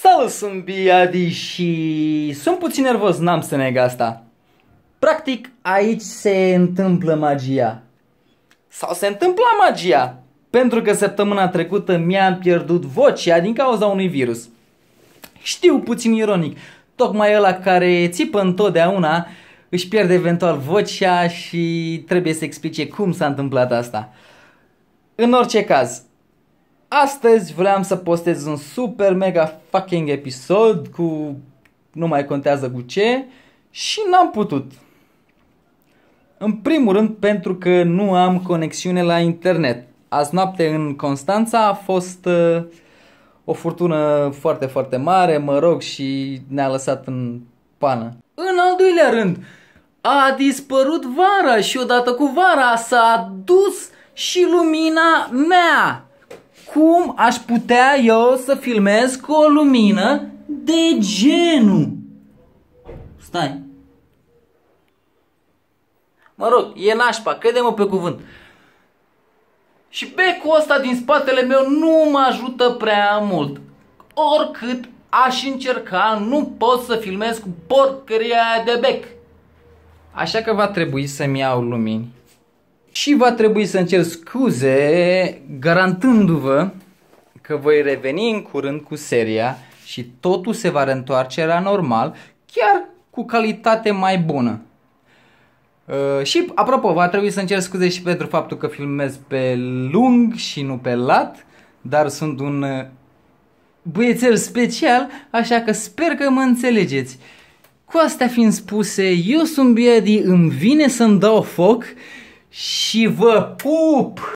Salut, sunt Biadi și sunt puțin nervos, n-am să neg asta. Practic, aici se întâmplă magia. Sau se întâmpla magia. Pentru că săptămâna trecută mi-am pierdut vocea din cauza unui virus. Știu, puțin ironic, tocmai ăla care țipă întotdeauna își pierde eventual vocea și trebuie să explice cum s-a întâmplat asta. În orice caz, astăzi vreau să postez un super mega fucking episod cu nu mai contează cu ce și n-am putut. În primul rând pentru că nu am conexiune la internet. Azi noapte în Constanța a fost o furtună foarte, foarte mare, mă rog, și ne-a lăsat în pană. În al doilea rând, a dispărut vara și odată cu vara s-a dus și lumina mea. Cum aș putea eu să filmez cu o lumină de genul? Stai. Mă rog, e nașpa, crede-mă pe cuvânt. Și becul ăsta din spatele meu nu mă ajută prea mult. Oricât aș încerca, nu pot să filmez cu porcăria de bec. Așa că va trebui să-mi iau lumini. Și va trebui să-mi cer scuze, garantându-vă că voi reveni în curând cu seria și totul se va reîntoarce la normal, chiar cu calitate mai bună. Și, apropo, va trebui să-mi cer scuze și pentru faptul că filmez pe lung și nu pe lat, dar sunt un băiețel special, așa că sper că mă înțelegeți. Cu astea fiind spuse, eu sunt Biadi, îmi vine să-mi dau foc și vă pup!